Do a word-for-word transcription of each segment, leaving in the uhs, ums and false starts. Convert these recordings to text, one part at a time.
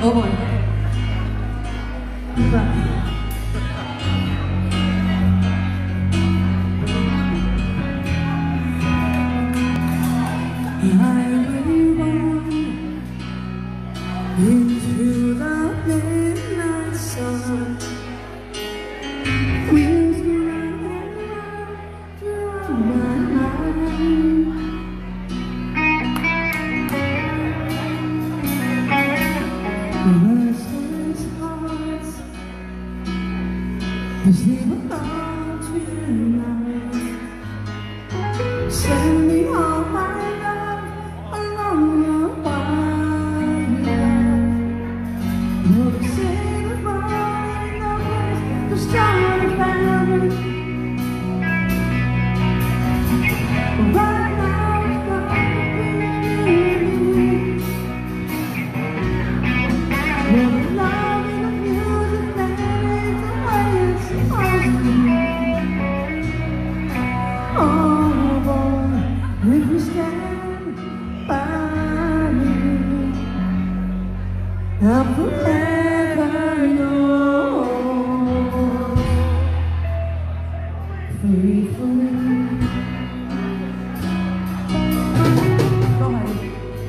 Oh boy. Into the midnight sun, wings running through my mind. Restless hearts, as they were all tonight, send me all my love along the wire. I'm forever yours, faithfully. Go ahead.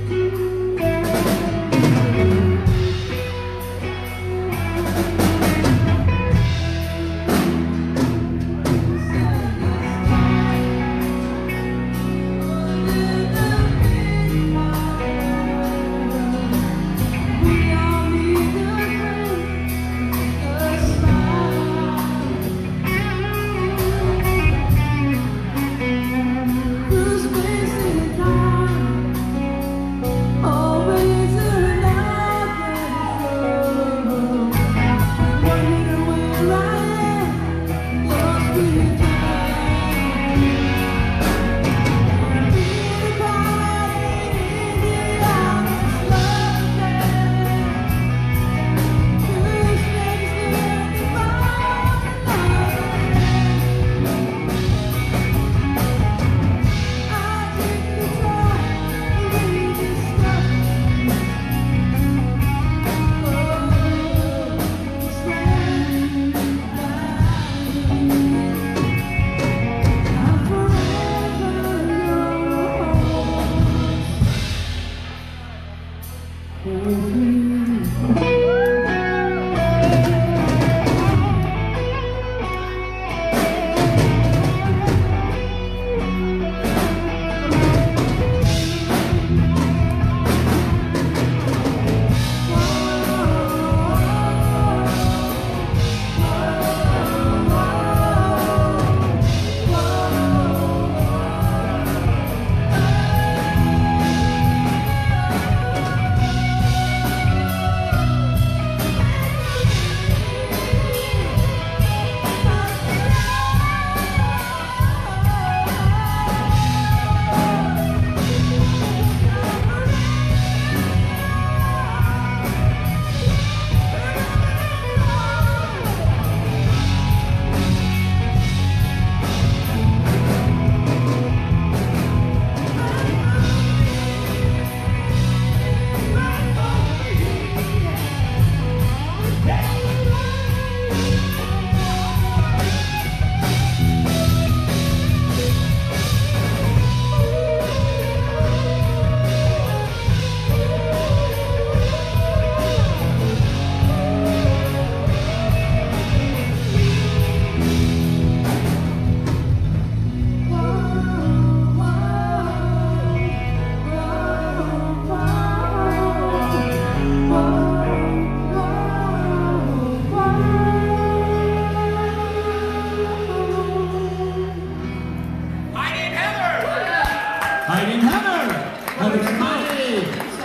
Heidi and Heather! Heather and Heidi!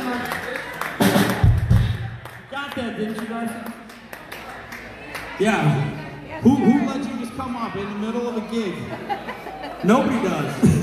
Got that, didn't you guys? Yeah. Who, who let you just come up in the middle of a gig? Nobody does.